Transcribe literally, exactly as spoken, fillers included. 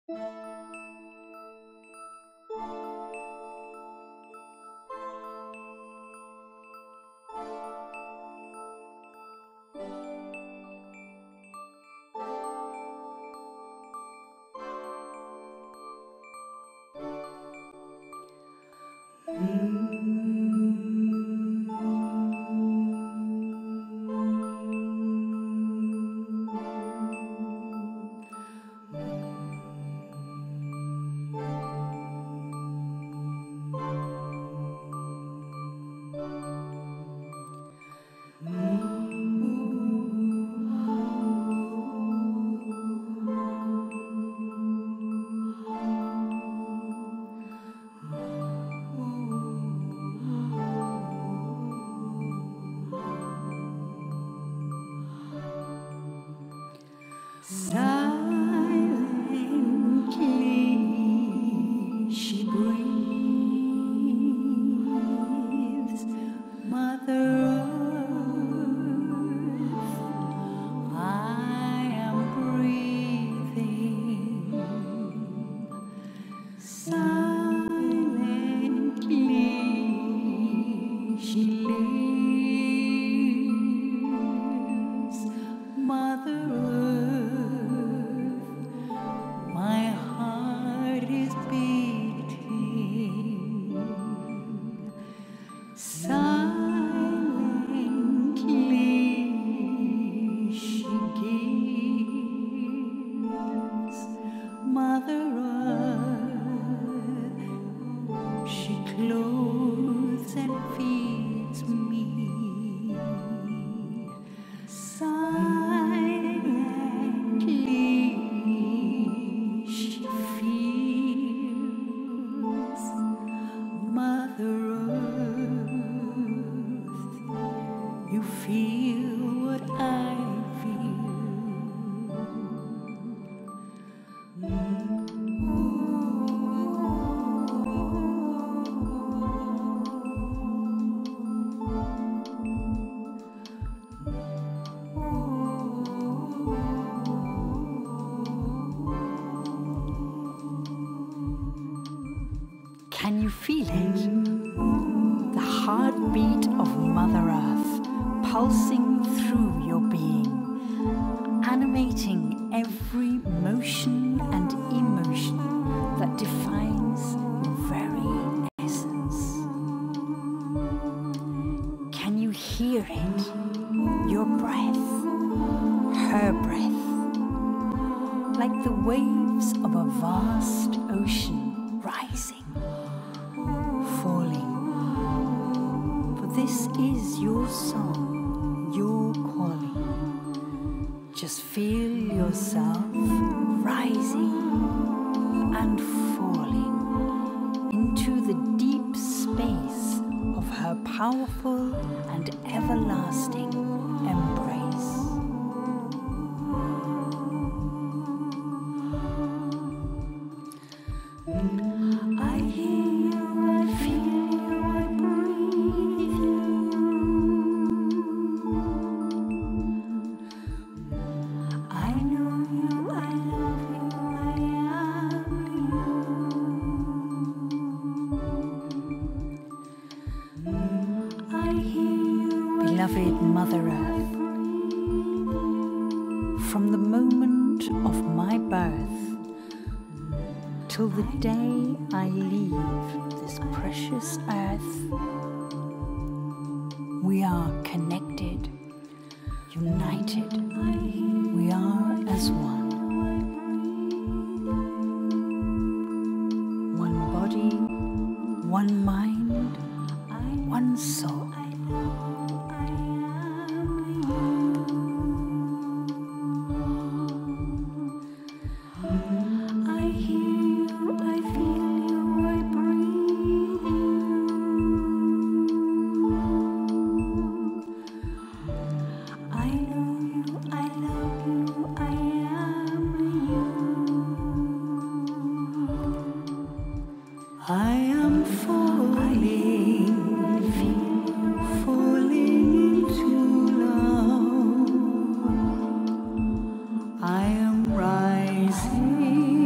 Silently she breathes, Mother Earth, I am breathing. Silently she lives, Mother Earth, my heart is beating. Silently she gives, Mother Earth, she clothes and feeds me. Silently she feels, Mother Earth, you feel what I feel. Can you feel it? The heartbeat of Mother Earth pulsing through your being, animating every motion and emotion that defines your very essence. Can you hear it? Your breath, her breath, like the waves of a vast ocean rising, falling. For this is your song, your calling. Just feel yourself rising and falling into the deep space of her powerful and everlasting embrace. I hear you, I feel you, I breathe you. I know you, I love you, I am you. I hear you, beloved Mother Earth, from the moment of my birth till the day I leave this precious earth, we are connected, united, we are as one. One body, one mind, one soul. I hear you, I feel you, I breathe you. I know you, I love you, I am you. I am falling, falling into love. I am rising